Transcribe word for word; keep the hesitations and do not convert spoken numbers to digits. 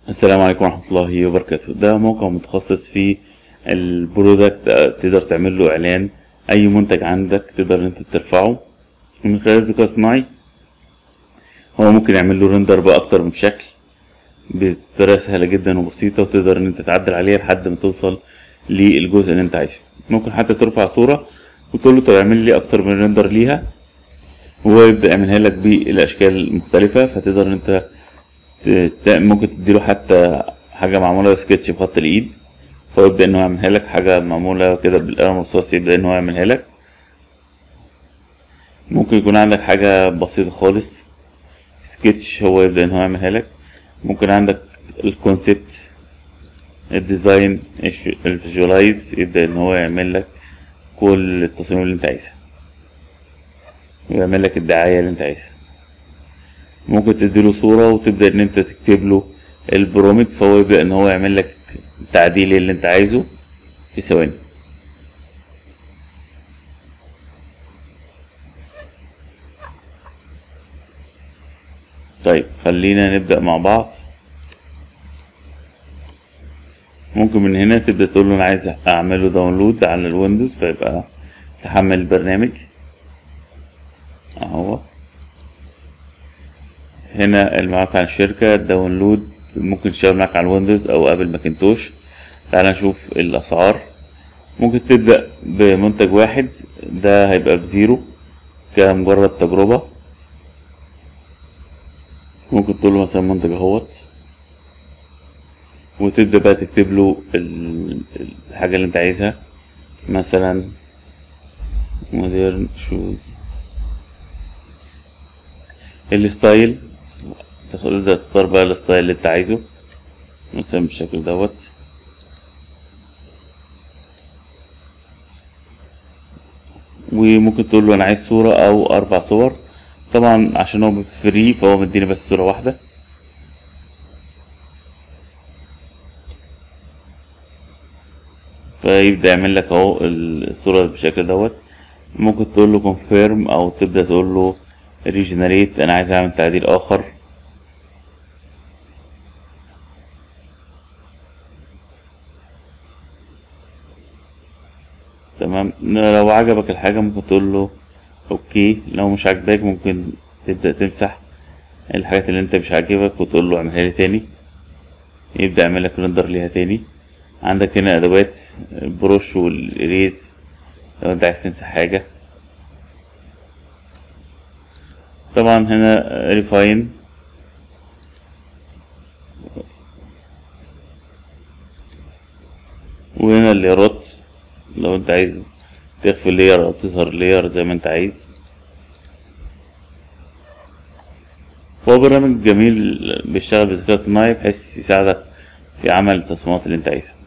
السلام عليكم ورحمة الله وبركاته. ده موقع متخصص في البرودكت، تقدر تعمل له اعلان. اي منتج عندك تقدر انت ترفعه من خلال الذكاء الصناعي. هو ممكن يعمل له ريندر باكتر من شكل بطريقة سهلة جدا وبسيطة، وتقدر ان انت تعدل عليها لحد ما توصل للجزء اللي انت عايزه. ممكن حتى ترفع صورة وتقول له طب اعمل لي اكتر من ريندر ليها، وهو يبدأ يعملها لك بالاشكال المختلفة. فتقدر ان انت ت- ممكن تديله حتى حاجة معمولة سكتش بخط الإيد، فهو يبدأ إن هو يعملها لك. حاجة معمولة كده بالقلم الرصاص يبدأ إن هو يعملها لك. ممكن يكون عندك حاجة بسيطة خالص سكتش، هو يبدأ إن هو يعملها لك. ممكن عندك الكونسبت، الديزاين، الفيجوالايز، يبدأ إن هو يعمل لك كل التصاميم اللي أنت عايزها، ويعمل لك الدعاية اللي أنت عايزها. ممكن تديله صورة وتبدأ إن أنت تكتب له البرومت، فهو يبدأ إن هو يعمل لك التعديل اللي أنت عايزه في ثواني. طيب خلينا نبدأ مع بعض. ممكن من هنا تبدأ تقول له أنا عايز أعمله داونلود على الويندوز، فيبقى تحمل البرنامج أهو. هنا الموقع عن الشركة داونلود، ممكن تشتغل معاك على الويندوز أو قبل ماكنتوش. تعال نشوف الأسعار. ممكن تبدأ بمنتج واحد، ده هيبقى بزيرو كمجرد تجربة. ممكن تقول له مثلا منتج اهوت، وتبدأ بقى تكتب له ال- الحاجة اللي انت عايزها. مثلا مودرن شوز، الستايل، تقدر تختار بقى الستايل اللي انت عايزه مثلا بالشكل دوت. وممكن تقول له انا عايز صورة او اربع صور. طبعا عشان هو فري فهو مديني بس صورة واحدة، فيبدأ يعمل لك اهو الصورة بالشكل دوت. ممكن تقول له confirm او تبدأ تقول له regenerate، انا عايز اعمل تعديل اخر. تمام، لو عجبك الحاجة ممكن تقول له اوكي. لو مش عاجباك ممكن تبدأ تمسح الحاجات اللي انت مش عاجبك وتقول له اعملها لي تاني، يبدأ يعمل لك ريندر ليها تاني. عندك هنا ادوات البروش والاريز لو انت عايز تمسح حاجة. طبعا هنا ريفاين، وهنا الليرات لو انت عايز تخفي لير او تظهر لير زي ما انت عايز. فهو برنامج جميل بيشتغل بالذكاء الصناعي بحيث يساعدك في عمل التصميمات اللي انت عايزها.